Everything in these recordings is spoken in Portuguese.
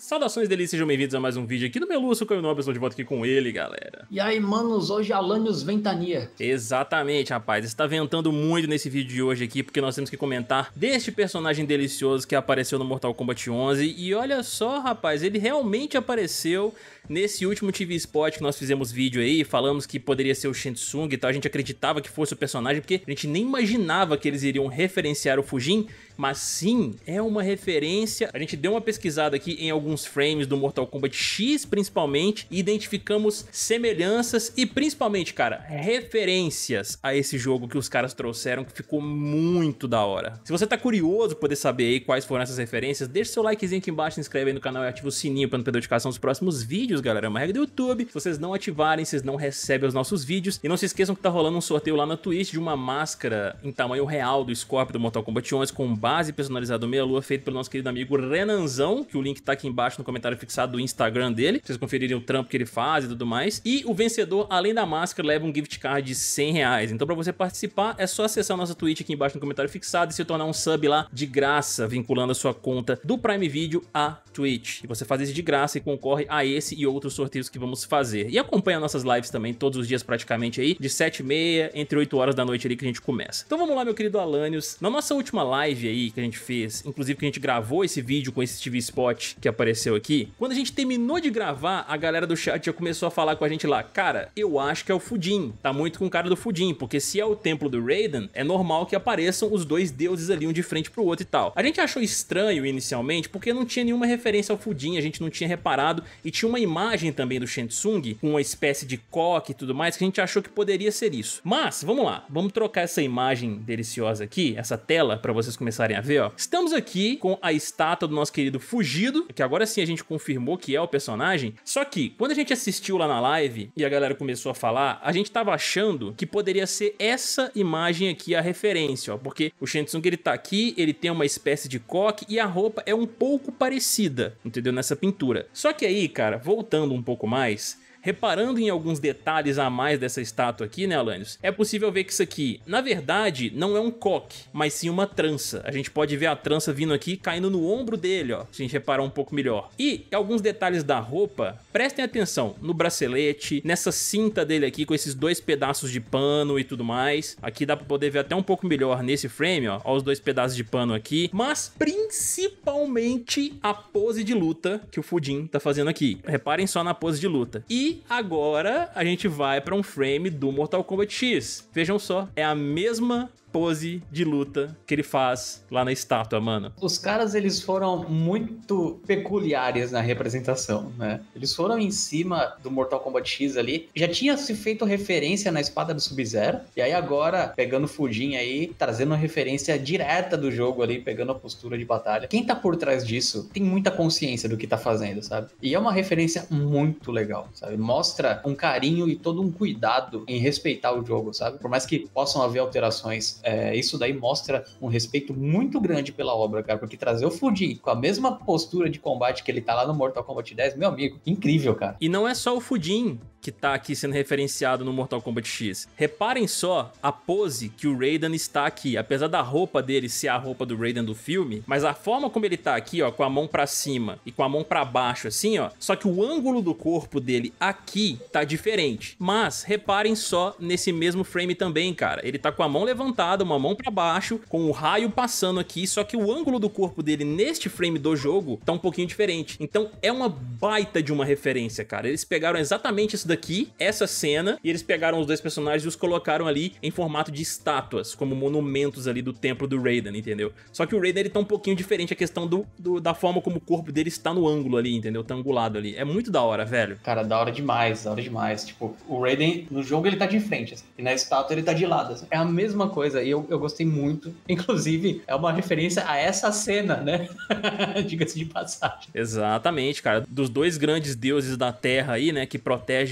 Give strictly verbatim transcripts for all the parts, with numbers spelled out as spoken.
Saudações delícias, sejam bem-vindos a mais um vídeo aqui do Meluço, Caio Nobre, estou de volta aqui com ele, galera. E aí, manos, hoje Alanios Ventania. Exatamente, rapaz, está ventando muito nesse vídeo de hoje aqui, porque nós temos que comentar deste personagem delicioso que apareceu no Mortal Kombat onze. E olha só, rapaz, ele realmente apareceu nesse último T V Spot que nós fizemos vídeo aí, falamos que poderia ser o Shang Tsung e tal, a gente acreditava que fosse o personagem, porque a gente nem imaginava que eles iriam referenciar o Fujin, mas sim, é uma referência. A gente deu uma pesquisada aqui em alguns frames do Mortal Kombat X, principalmente, e identificamos semelhanças e principalmente, cara, referências a esse jogo que os caras trouxeram, que ficou muito da hora. Se você tá curioso pra poder saber aí quais foram essas referências, deixa seu likezinho aqui embaixo, se inscreve aí no canal e ativa o sininho pra não perder notificação dos próximos vídeos, galera. É uma regra do YouTube. Se vocês não ativarem, vocês não recebem os nossos vídeos. E não se esqueçam que tá rolando um sorteio lá na Twitch de uma máscara em tamanho real do Scorpion do Mortal Kombat onze com base personalizada meia-lua, feito pelo nosso querido amigo Renanzão, que o link tá aqui embaixo no comentário fixado do Instagram dele, pra vocês conferirem o trampo que ele faz e tudo mais. E o vencedor, além da máscara, leva um gift card de cem reais. Então pra você participar, é só acessar a nossa Twitch aqui embaixo no comentário fixado e se tornar um sub lá de graça, vinculando a sua conta do Prime Video à Twitch. E você faz isso de graça e concorre a esse e outros sorteios que vamos fazer. E acompanha nossas lives também, todos os dias praticamente aí, de sete e meia, entre oito horas da noite ali que a gente começa. Então vamos lá, meu querido Alanios. Na nossa última live aí, que a gente fez, inclusive que a gente gravou esse vídeo com esse T V Spot que apareceu aqui, quando a gente terminou de gravar, a galera do chat já começou a falar com a gente lá, cara, eu acho que é o Fujin, tá muito com cara do Fujin, porque se é o templo do Raiden, é normal que apareçam os dois deuses ali um de frente pro outro e tal. A gente achou estranho inicialmente, porque não tinha nenhuma referência ao Fujin, a gente não tinha reparado, e tinha uma imagem também do Shang Tsung, com uma espécie de coque e tudo mais, que a gente achou que poderia ser isso. Mas, vamos lá, vamos trocar essa imagem deliciosa aqui, essa tela, pra vocês começarem a ver, ó. Estamos aqui com a estátua do nosso querido Fugido, que agora sim a gente confirmou que é o personagem. Só que, quando a gente assistiu lá na live e a galera começou a falar, a gente tava achando que poderia ser essa imagem aqui a referência, ó. Porque o Shang Tsung, ele tá aqui, ele tem uma espécie de coque e a roupa é um pouco parecida, entendeu? Nessa pintura. Só que aí, cara, voltando um pouco mais, reparando em alguns detalhes a mais dessa estátua aqui, né, Alanios? É possível ver que isso aqui, na verdade, não é um coque, mas sim uma trança. A gente pode ver a trança vindo aqui, caindo no ombro dele, ó, se a gente reparar um pouco melhor. E alguns detalhes da roupa, prestem atenção no bracelete, nessa cinta dele aqui, com esses dois pedaços de pano e tudo mais. Aqui dá pra poder ver até um pouco melhor nesse frame, ó, ó os dois pedaços de pano aqui. Mas, principalmente, a pose de luta que o Fujin tá fazendo aqui. Reparem só na pose de luta. E E agora a gente vai para um frame do Mortal Kombat X. Vejam só, é a mesma pose de luta que ele faz lá na estátua, mano. Os caras, eles foram muito peculiares na representação, né? Eles foram em cima do Mortal Kombat X ali. Já tinha se feito referência na espada do Sub-Zero. E aí agora, pegando o Fujin aí, trazendo uma referência direta do jogo ali, pegando a postura de batalha. Quem tá por trás disso tem muita consciência do que tá fazendo, sabe? E é uma referência muito legal, sabe? Mostra um carinho e todo um cuidado em respeitar o jogo, sabe? Por mais que possam haver alterações, É, isso daí mostra um respeito muito grande pela obra, cara, porque trazer o Fujin com a mesma postura de combate que ele tá lá no Mortal Kombat dez, meu amigo, incrível, cara. E não é só o Fujin que tá aqui sendo referenciado no Mortal Kombat X. Reparem só a pose que o Raiden está aqui, apesar da roupa dele ser a roupa do Raiden do filme, mas a forma como ele tá aqui, ó, com a mão pra cima e com a mão pra baixo, assim, ó, só que o ângulo do corpo dele aqui tá diferente. Mas reparem só nesse mesmo frame também, cara, ele tá com a mão levantada, uma mão pra baixo, com o raio passando aqui, só que o ângulo do corpo dele neste frame do jogo tá um pouquinho diferente. Então é uma baita de uma referência, cara. Eles pegaram exatamente isso daqui, essa cena, e eles pegaram os dois personagens e os colocaram ali em formato de estátuas, como monumentos ali do templo do Raiden, entendeu? Só que o Raiden, ele tá um pouquinho diferente, a questão do, do, da forma como o corpo dele está no ângulo ali, entendeu? Tá angulado ali. É muito da hora, velho. Cara, da hora demais, da hora demais. Tipo, o Raiden, no jogo ele tá de frente, assim, e na estátua ele tá de lado, assim. É a mesma coisa, e eu, eu gostei muito. Inclusive, é uma referência a essa cena, né? Diga-se de passagem. Exatamente, cara. Dos dois grandes deuses da Terra aí, né, que protegem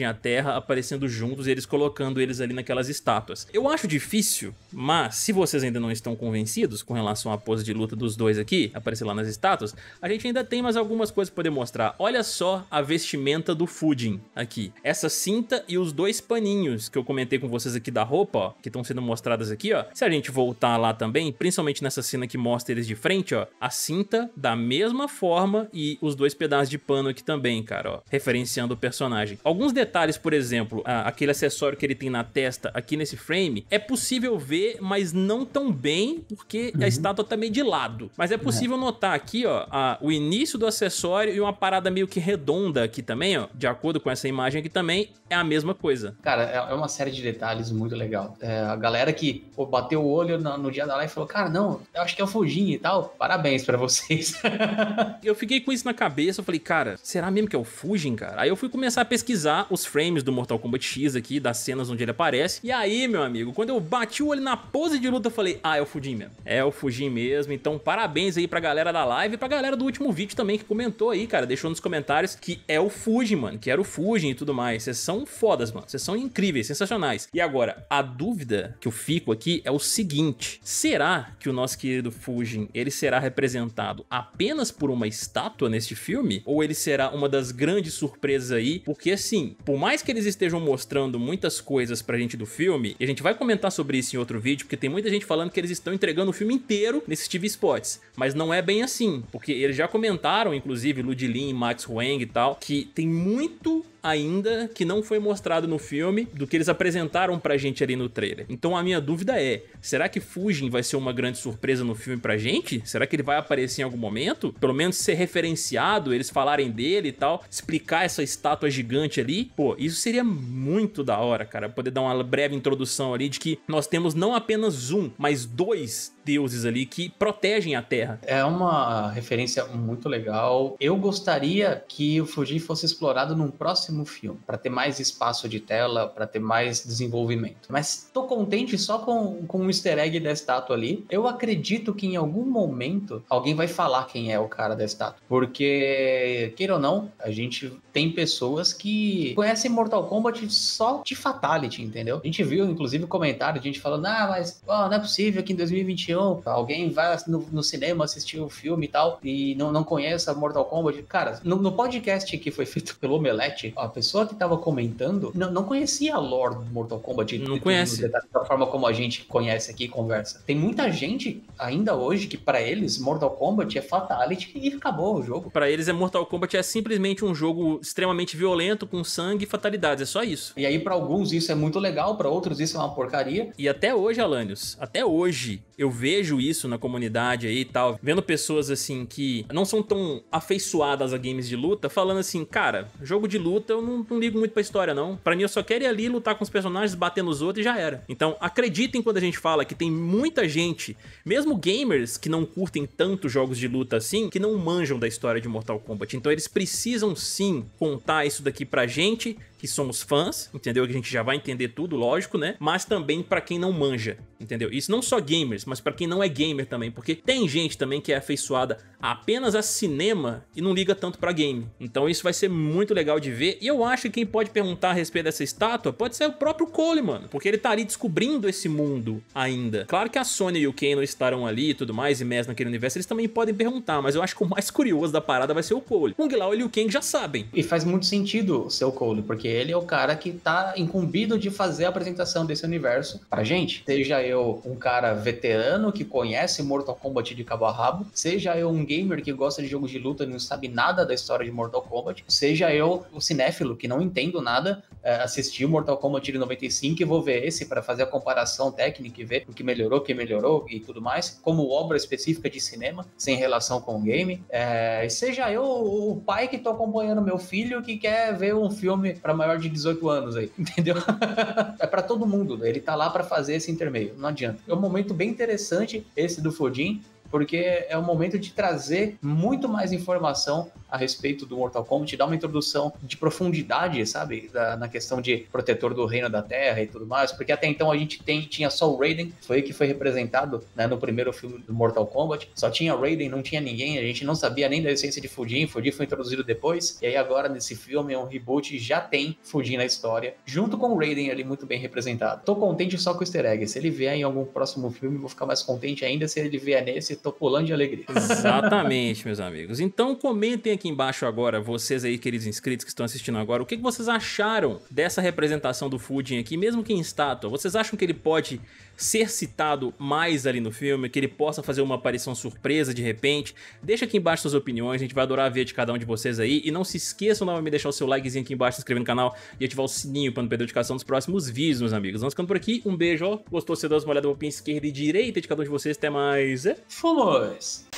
a Terra aparecendo juntos e eles colocando eles ali naquelas estátuas. Eu acho difícil, mas se vocês ainda não estão convencidos com relação à pose de luta dos dois aqui, aparecer lá nas estátuas, a gente ainda tem mais algumas coisas pra poder mostrar. Olha só a vestimenta do Fujin aqui. Essa cinta e os dois paninhos que eu comentei com vocês aqui da roupa, ó, que estão sendo mostradas aqui, ó. Se a gente voltar lá também, principalmente nessa cena que mostra eles de frente, ó, a cinta da mesma forma e os dois pedaços de pano aqui também, cara, ó, referenciando o personagem. Alguns detalhes, por exemplo, a, aquele acessório que ele tem na testa aqui nesse frame, é possível ver, mas não tão bem, porque uhum. a estátua tá meio de lado. Mas é possível uhum. notar aqui, ó, a, o início do acessório e uma parada meio que redonda aqui também, ó, de acordo com essa imagem aqui também, é a mesma coisa. Cara, é uma série de detalhes muito legal. É, a galera que pô, bateu o olho no, no dia da live e falou, cara, não, eu acho que é o Fujin e tal, parabéns pra vocês. Eu fiquei com isso na cabeça, eu falei, cara, será mesmo que é o Fujin, cara? Aí eu fui começar a pesquisar os frames do Mortal Kombat X aqui, das cenas onde ele aparece, e aí, meu amigo, quando eu bati o olho na pose de luta, eu falei, ah, é o Fujin mesmo. É o Fujin mesmo, então parabéns aí pra galera da live e pra galera do último vídeo também que comentou aí, cara, deixou nos comentários que é o Fujin, mano, que era o Fujin e tudo mais. Vocês são fodas, mano, vocês são incríveis, sensacionais. E agora, a dúvida que eu fico aqui é o seguinte, será que o nosso querido Fujin, ele será representado apenas por uma estátua neste filme? Ou ele será uma das grandes surpresas aí? Porque assim, por mais que eles estejam mostrando muitas coisas pra gente do filme, e a gente vai comentar sobre isso em outro vídeo, porque tem muita gente falando que eles estão entregando o filme inteiro nesses T V Spots, mas não é bem assim, porque eles já comentaram, inclusive Ludlin, Max Huang e tal, que tem muito ainda que não foi mostrado no filme do que eles apresentaram pra gente ali no trailer. Então a minha dúvida é, será que Fujin vai ser uma grande surpresa no filme pra gente? Será que ele vai aparecer em algum momento? Pelo menos ser referenciado, eles falarem dele e tal, explicar essa estátua gigante ali? Pô, isso seria muito da hora, cara, poder dar uma breve introdução ali de que nós temos não apenas um, mas dois deuses ali que protegem a Terra. É uma referência muito legal. Eu gostaria que o Fujin fosse explorado num próximo filme, para ter mais espaço de tela, para ter mais desenvolvimento. Mas tô contente só com, com um easter egg da estátua ali. Eu acredito que em algum momento alguém vai falar quem é o cara da estátua. Porque, queira ou não, a gente tem pessoas que conhecem Mortal Kombat só de Fatality, entendeu? A gente viu, inclusive, comentário de gente falando, ah, mas oh, não é possível que em dois mil e vinte e um alguém vai no, no cinema assistir o filme e tal, e não, não conheça Mortal Kombat. Cara, no, no podcast que foi feito pelo Omelete, a pessoa que tava comentando não, não conhecia a lore do Mortal Kombat. Não conhece. Detalhes, da forma como a gente conhece aqui e conversa. Tem muita gente ainda hoje que pra eles Mortal Kombat é Fatality e acabou o jogo. Pra eles é Mortal Kombat é simplesmente um jogo extremamente violento, com sangue e fatalidades, é só isso. E aí pra alguns isso é muito legal, pra outros isso é uma porcaria. E até hoje, Alanios, até hoje eu vejo isso na comunidade aí e tal, vendo pessoas assim que não são tão afeiçoadas a games de luta, falando assim, cara, jogo de luta eu não, não ligo muito pra história não, pra mim eu só quero ir ali lutar com os personagens, bater nos outros e já era. Então acreditem quando a gente fala que tem muita gente, mesmo gamers que não curtem tanto jogos de luta assim, que não manjam da história de Mortal Kombat, então eles precisam sim contar isso daqui pra gente, que somos fãs, entendeu? Que a gente já vai entender tudo, lógico, né? Mas também pra quem não manja, entendeu? Isso não só gamers, mas pra quem não é gamer também, porque tem gente também que é afeiçoada apenas a cinema e não liga tanto pra game. Então isso vai ser muito legal de ver, e eu acho que quem pode perguntar a respeito dessa estátua pode ser o próprio Cole, mano, porque ele tá ali descobrindo esse mundo ainda. Claro que a Sony e o Kano estarão ali e tudo mais, e Mes naquele universo, eles também podem perguntar, mas eu acho que o mais curioso da parada vai ser o Cole. Kung Lao e o Kang já sabem. E faz muito sentido ser o Cole, porque ele é o cara que tá incumbido de fazer a apresentação desse universo pra gente. Seja eu um cara veterano que conhece Mortal Kombat de cabo a rabo, seja eu um gamer que gosta de jogos de luta e não sabe nada da história de Mortal Kombat, seja eu o cinéfilo que não entendo nada, é, assistir o Mortal Kombat de noventa e cinco e vou ver esse para fazer a comparação técnica e ver o que melhorou, o que melhorou e tudo mais, como obra específica de cinema, sem relação com o game. É, seja eu o pai que tô acompanhando meu filho que quer ver um filme para maior de dezoito anos aí, entendeu? É para todo mundo, ele tá lá para fazer esse intermeio, não adianta. É um momento bem interessante esse do Fujin, porque é o momento de trazer muito mais informação a respeito do Mortal Kombat, dar uma introdução de profundidade, sabe? Da, na questão de protetor do reino da Terra e tudo mais, porque até então a gente tem, tinha só o Raiden, foi que foi representado, né, no primeiro filme do Mortal Kombat, só tinha Raiden, não tinha ninguém, a gente não sabia nem da essência de Fujin, Fujin foi introduzido depois, e aí agora nesse filme, é um reboot, já tem Fujin na história, junto com o Raiden ali muito bem representado. Tô contente só com o easter egg, se ele vier em algum próximo filme, vou ficar mais contente ainda, se ele vier nesse, tô pulando de alegria. Exatamente, meus amigos. Então comentem aqui embaixo agora, vocês aí, queridos inscritos que estão assistindo agora, o que vocês acharam dessa representação do Fujin aqui, mesmo que em estátua. Vocês acham que ele pode ser citado mais ali no filme, que ele possa fazer uma aparição surpresa de repente? Deixa aqui embaixo suas opiniões, a gente vai adorar ver de cada um de vocês aí. E não se esqueçam novamente de deixar o seu likezinho aqui embaixo, se inscrever no canal e ativar o sininho para não perder a notificação dos próximos vídeos, meus amigos. Vamos ficando por aqui, um beijo, ó. Gostou, você dá uma olhada no pin esquerda e direita de cada um de vocês, até mais. Fomos!